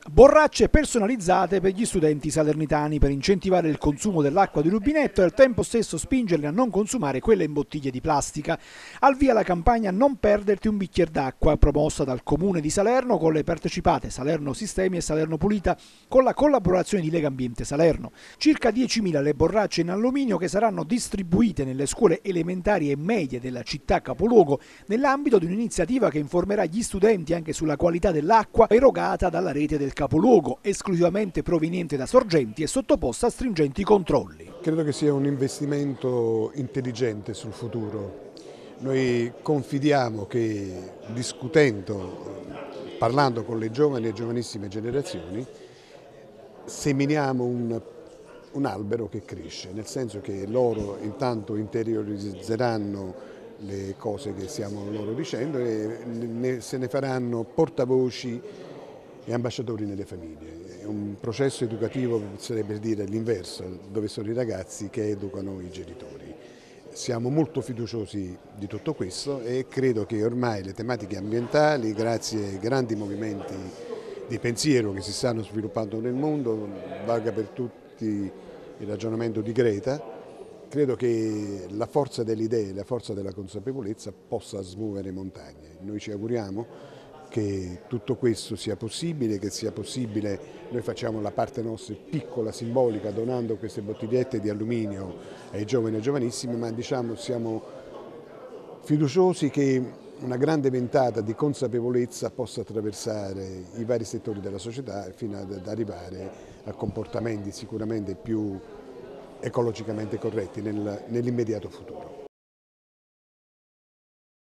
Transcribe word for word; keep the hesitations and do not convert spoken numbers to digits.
Borracce personalizzate per gli studenti salernitani per incentivare il consumo dell'acqua di rubinetto e al tempo stesso spingerli a non consumare quelle in bottiglie di plastica. Al via la campagna Non perderti un bicchiere d'acqua, promossa dal Comune di Salerno con le partecipate Salerno Sistemi e Salerno Pulita con la collaborazione di Lega Ambiente Salerno. Circa diecimila le borracce in alluminio che saranno distribuite nelle scuole elementari e medie della città capoluogo nell'ambito di un'iniziativa che informerà gli studenti anche sulla qualità dell'acqua erogata dalla rete del capoluogo, esclusivamente proveniente da sorgenti e sottoposta a stringenti controlli. Credo che sia un investimento intelligente sul futuro. Noi confidiamo che discutendo, parlando con le giovani e giovanissime generazioni, seminiamo un, un albero che cresce, nel senso che loro intanto interiorizzeranno le cose che stiamo loro dicendo e ne, se ne faranno portavoci e ambasciatori nelle famiglie. È un processo educativo, sarebbe dire l'inverso, dove sono i ragazzi che educano i genitori. Siamo molto fiduciosi di tutto questo e credo che ormai le tematiche ambientali, grazie ai grandi movimenti di pensiero che si stanno sviluppando nel mondo, valga per tutti il ragionamento di Greta, credo che la forza delle idee, la forza della consapevolezza possa smuovere montagne. Noi ci auguriamo che tutto questo sia possibile, che sia possibile, noi facciamo la parte nostra piccola, simbolica, donando queste bottigliette di alluminio ai giovani e giovanissimi, ma diciamo siamo fiduciosi che una grande ventata di consapevolezza possa attraversare i vari settori della società fino ad arrivare a comportamenti sicuramente più ecologicamente corretti nel, nell'immediato futuro.